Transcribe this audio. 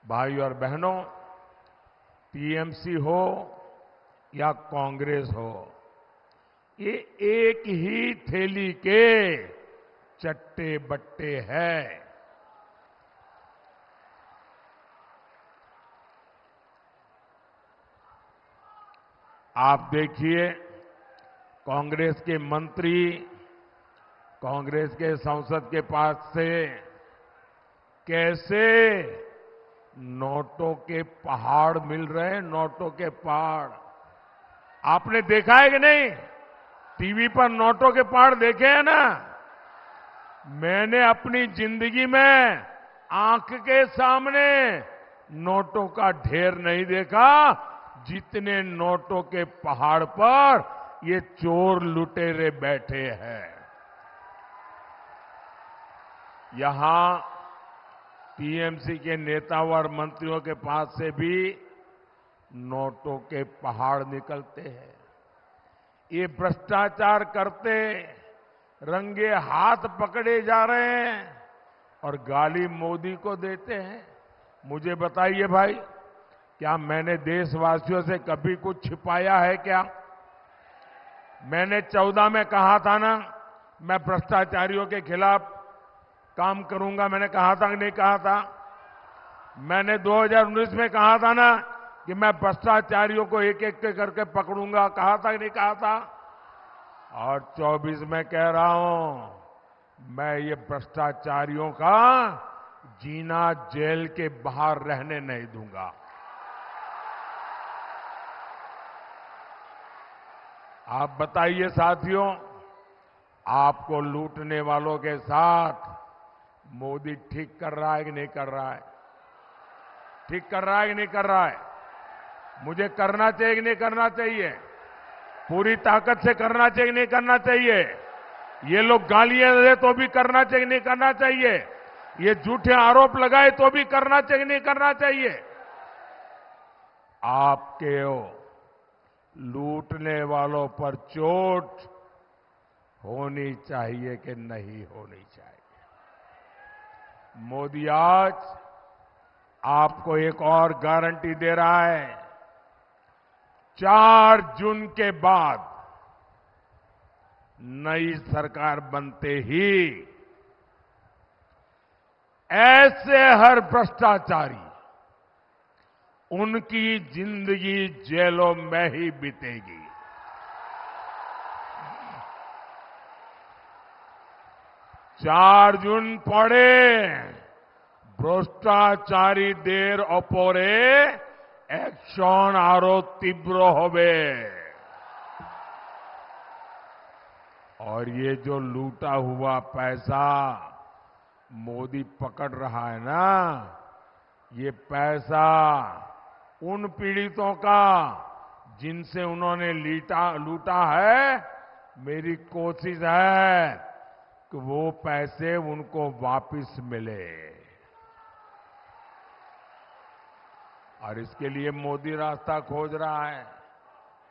भाई और बहनों, टीएमसी हो या कांग्रेस हो, ये एक ही थैली के चट्टे बट्टे हैं। आप देखिए, कांग्रेस के मंत्री कांग्रेस के संसद के पास से कैसे नोटों के पहाड़ मिल रहे हैं, नोटों के पहाड़। आपने देखा है कि नहीं? टीवी पर नोटों के पहाड़ देखे हैं ना? मैंने अपनी जिंदगी में आंख के सामने नोटों का ढेर नहीं देखा जितने नोटों के पहाड़ पर ये चोर लुटेरे बैठे हैं। यहां टीएमसी के नेताओं और मंत्रियों के पास से भी नोटों के पहाड़ निकलते हैं। ये भ्रष्टाचार करते रंगे हाथ पकड़े जा रहे हैं और गाली मोदी को देते हैं। मुझे बताइए भाई, क्या मैंने देशवासियों से कभी कुछ छिपाया है क्या? मैंने 14 में कहा था ना, मैं भ्रष्टाचारियों के खिलाफ काम करूंगा। मैंने कहा था कि नहीं कहा था? मैंने 2019 में कहा था ना कि मैं भ्रष्टाचारियों को एक एक करके पकड़ूंगा। कहा था कि नहीं कहा था? और 24 में कह रहा हूं, मैं ये भ्रष्टाचारियों का जीना जेल के बाहर रहने नहीं दूंगा। आप बताइए साथियों, आपको लूटने वालों के साथ मोदी ठीक कर रहा है कि नहीं कर रहा है? ठीक कर रहा है कि नहीं कर रहा है? मुझे करना चाहिए कि नहीं करना चाहिए? पूरी ताकत से करना चाहिए कि नहीं करना चाहिए? ये लोग गालियां दे तो भी करना चाहिए कि नहीं करना चाहिए? ये झूठे आरोप लगाए तो भी करना चाहिए कि नहीं करना चाहिए? आपके लूटने वालों पर चोट होनी चाहिए कि नहीं होनी चाहिए? मोदी आज आपको एक और गारंटी दे रहा है। 4 जून के बाद नई सरकार बनते ही ऐसे हर भ्रष्टाचारी, उनकी जिंदगी जेलों में ही बीतेगी। चार जून पड़े भ्रष्टाचारीদের ওপরে অ্যাকশন আরো তীব্র হবে। और ये जो लूटा हुआ पैसा मोदी पकड़ रहा है ना, ये पैसा उन पीड़ितों का जिनसे उन्होंने लूटा है। मेरी कोशिश है कि वो पैसे उनको वापस मिले, और इसके लिए मोदी रास्ता खोज रहा है।